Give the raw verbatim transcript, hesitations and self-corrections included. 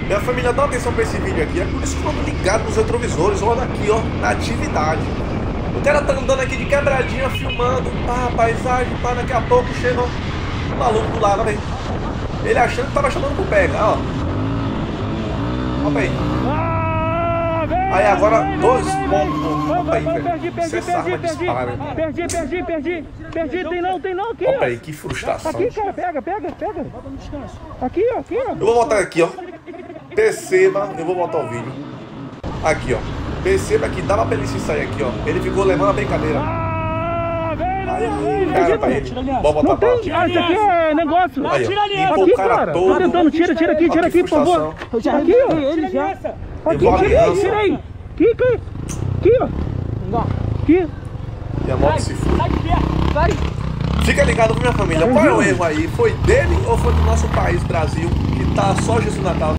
Minha família, dá atenção pra esse vídeo aqui. É por isso que eu tô ligado nos retrovisores. Olha aqui, ó, na atividade. O cara tá andando aqui de quebradinha, filmando. Pá, paisagem, pá, daqui a pouco chega um maluco do lado, olha aí. Ele achando que tava chamando pro pega, ó. Olha aí. Aí agora dois pontos. Olha aí, velho. Essa arma dispara. Perdi, perdi, perdi. Perdi, tem não, tem não, aqui. Olha aí, que frustração. Aqui, cara, pega, pega, pega. Aqui, ó, aqui, ó. Eu vou botar aqui, ó. Perceba, eu vou botar o vídeo. Aqui, ó. Perceba que dava pra ele se sair aqui, ó. Ele ficou levando a brincadeira. Aí, cara, pra ele. Vou botar pra aqui. Ah, isso aqui é negócio. Aí, ó. Aqui, O cara cara. todo. Tô tentando, tira, tira aqui, tira aqui, por favor. Aqui, ó. Ele já. Aqui, tirei, tirei. Aqui, aqui. Aqui, ó. Aqui. E a moto se foi. Sai de perto, sai. Fica ligado com minha família. Qual é o erro aí? Foi dele ou foi do nosso país, Brasil, que tá só Jesus Natal?